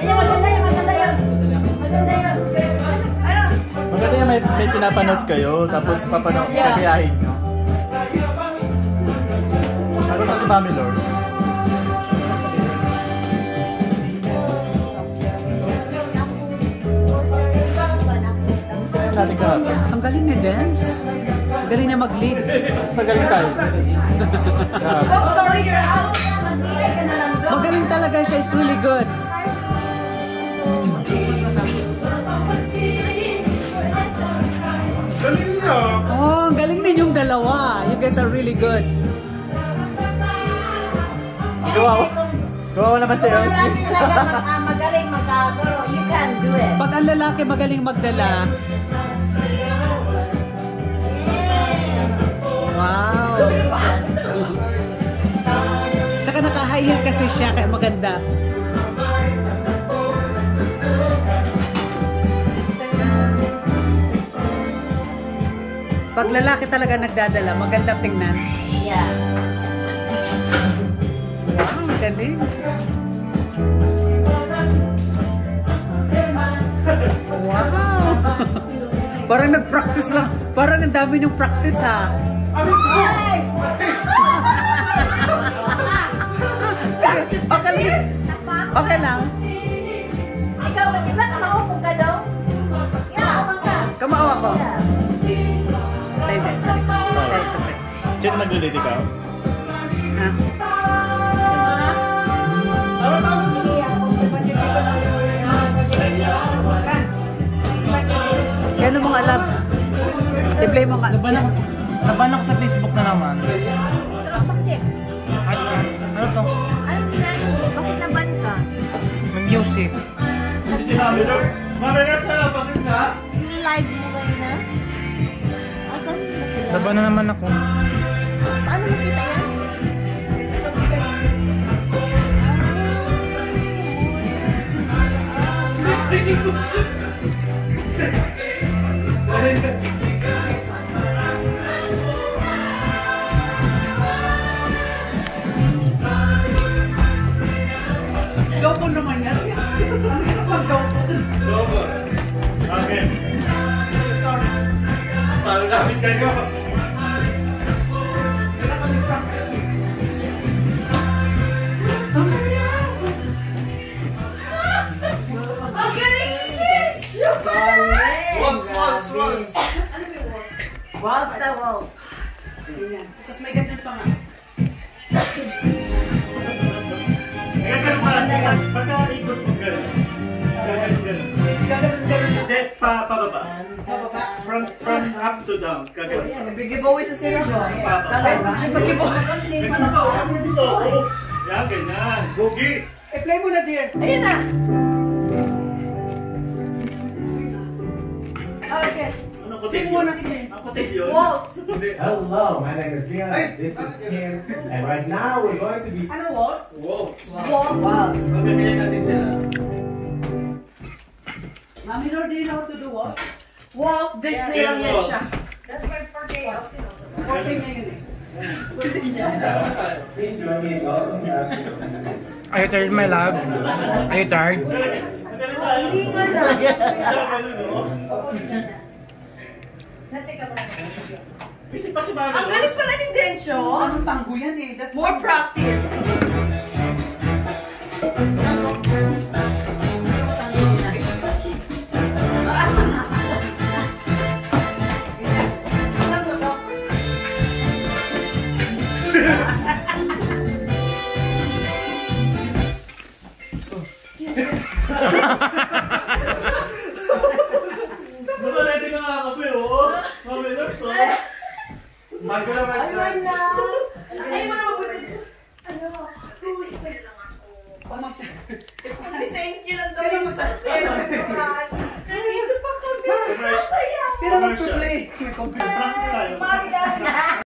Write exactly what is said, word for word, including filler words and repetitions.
Ayan, maganda yan, maganda yan. Maganda yan. Ano? Maganda yan, may, may pinapanood kayo, tapos papanood, kagayahin nyo. Ano ba si Mami Lord? Saan natin kahapon? Ang galing niya dance. Ang galing niya mag-lead. Mas magaling tayo. Oh, sorry, you're out. Magaling talaga siya. It's really good. Galing niya. Oh, ang galing din yung dalawa. You guys are really good. Gawa Gawa naman si Elsie. Lalaki talaga mag, uh, magaling magkaguro. You can do it. Pag ang lalaki magaling magdala. Wow. Tsaka naka-high heel kasi siya kaya maganda. Pag lalaki talaga nagdadala, maganda tingnan. Yeah. Wow, galing. Wow. Parang nag-practice lang. Parang ang dami niyong practice ha. Okay lang. Okay lang. Ikaw, di ba kamaupong ka daw? Yeah, upang ka. Kamao ako. Yeah. Tayo, tayo, sorry. Tayo, tayo. Sino nag-lead ikaw? Ha? Gano'n mong alam? I-play mo nga. Naban, naban ako sa Facebook na naman. Bakit? Ano, ano to? Ano ginagawa mo? Bakit naban ka? May music. Si Mami Lord? Mami Lord, saan bakit na? Yung live mo kayo na? Ah, ganun ba sila? Naban na naman ako. Paano makita yan? Double naman yan. Double. Okay. Sorry. Parang namin kayo. Once, once, once. Waltz na waltz. Tapos may ganyan pa nga. Gagano pa. Pagka-ikot mo gano'n. Gagano gano'n. Gagano'n-gano'n na. Hindi, pa, pababa. Pababa. From, from up to down. Gagano. Big-giveaway sa sila mo. Talay ba? Big-giveaway. Dito. Yan, ganyan. Gogi. I-play mo na, dear. Ayun na. Okay. Ano ko Sing mo na, sing. Ako take yun. Waltz. Hindi. Hello, my name is Leon. This is Kim, and right now we're going to be. Ano, waltz? Waltz. Waltz. Waltz. Magagaya natin sila. Mami Lord, do you know how to do waltz? Waltz. Disney lang yan siya. That's my forte. Elsie knows us. Forte niya yun eh. Please join me in welcoming. Are you tired, my love? Are you tired? Hihingal na. Bisik pa si Mami. Ang galing pala ni Densyo. Anong tango yan eh? That's More practice. Baka ready ka nga kape, oh. Mami Lord, so. Bago na, bago na. Ay, na. Ay, mo na mabuti. Ano? Thank you lang daw. Sino magta-play? Nandito pa kami. Sino magpa-play? May computer. Practice tayo. Mari